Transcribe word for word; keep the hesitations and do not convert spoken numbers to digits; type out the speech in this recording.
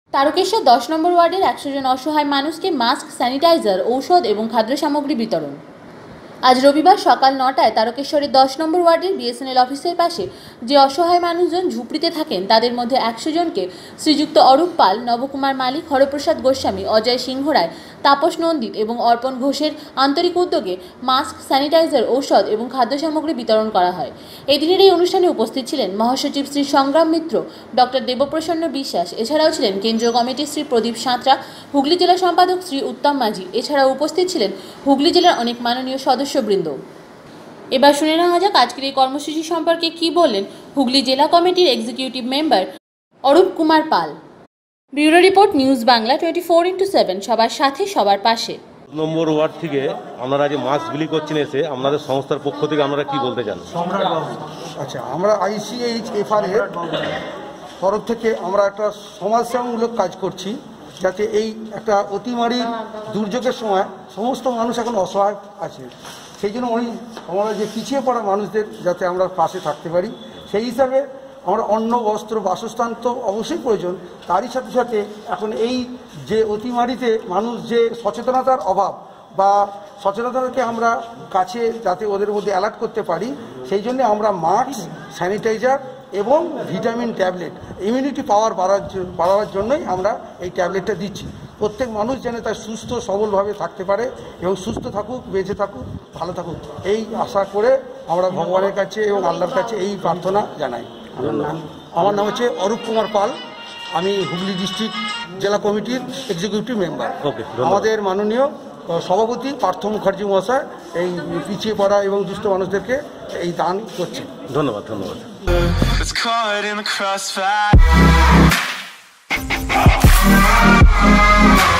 তারকেশ্বর দশ নম্বর ওয়ার্ডের একশো জন অসহায় মানুষকে মাস্ক, স্যানিটাইজার, ঔষধ এবং খাদ্য সামগ্রী বিতরণ। আজ রবিবার সকাল নটায় তারকেশ্বরের দশ নম্বর ওয়ার্ডের বিএসএনএল অফিসের পাশে যে অসহায় মানুষজন ঝুপড়িতে থাকেন তাদের মধ্যে একশো জনকে শ্রীযুক্ত অরূপ পাল, নবকুমার মালিক, হরপ্রসাদ গোস্বামী, অজয় সিংহ রায়, তাপস নন্দিত এবং অর্পণ ঘোষের আন্তরিক উদ্যোগে মাস্ক, স্যানিটাইজার, ঔষধ এবং খাদ্য সামগ্রী বিতরণ করা হয়। এদিনের এই অনুষ্ঠানে উপস্থিত ছিলেন মহাসচিব শ্রী সংগ্রাম মিত্র, ডক্টর দেবপ্রসন্ন বিশ্বাস, এছাড়াও ছিলেন কেন্দ্রীয় কমিটির শ্রী প্রদীপ সাঁতরা, হুগলি জেলা সম্পাদক শ্রী উত্তম মাঝি, এছাড়াও উপস্থিত ছিলেন হুগলি জেলার অনেক মাননীয় সদস্যবৃন্দ। এবার শুনে নেওয়া যাক আজকের এই কর্মসূচি সম্পর্কে কি বললেন হুগলি জেলা কমিটির executive member Arup Kumar Pal. Bureau report, news Bangla twenty four into seven, সবার সাথে সবার পাশে। নম্বর ওয়ার্ড থেকে আপনারা যে মাস্ক বিলি করছেন, এসে আপনাদের সংস্থার পক্ষ থেকে আপনারা কি বলতে চান? আচ্ছা, আমরা আইসিএইচ এফআর এর তরফ থেকে আমরা একটা সমাজসেবামূলক কাজ করছি, যাতে এই একটা অতিমারী দুর্যোগের সময় সমস্ত মানুষ এখন অসহায় আছে, সেই জন্য ওই আমরা যে পিছিয়ে পড়া মানুষদের যাতে আমরা পাশে থাকতে পারি, সেই হিসাবে আমরা অন্ন, বস্ত্র, বাসস্থান তো অবশ্যই প্রয়োজন, তারই সাথে সাথে এখন এই যে অতিমারিতে মানুষ যে সচেতনতার অভাব বা সচেতনতাকে আমরা কাছে যাতে ওদের মধ্যে অ্যালার্ট করতে পারি, সেই জন্য আমরা মাস্ক, স্যানিটাইজার এবং ভিটামিন ট্যাবলেট, ইমিউনিটি পাওয়ার বাড়ার বাড়াবার জন্যই আমরা এই ট্যাবলেটটা দিচ্ছি। প্রত্যেক মানুষ যেন তার সুস্থ সবলভাবে থাকতে পারে এবং সুস্থ থাকুক, বেঁচে থাকুক, ভালো থাকুক, এই আশা করে আমরা ভগবানের কাছে এবং আল্লাহর কাছে এই প্রার্থনা জানাই। আমার নাম হচ্ছে অরূপ কুমার পাল, আমি হুগলি ডিস্ট্রিক্ট জেলা কমিটির এক্সিকিউটিভ মেম্বার। আমাদের মাননীয় সভাপতি পার্থ মুখার্জি মহাশয় এই পিছিয়ে পড়া এবং দুস্থ মানুষদেরকে এই দান করছে। ধন্যবাদ ধন্যবাদ It's caught in the crossfire.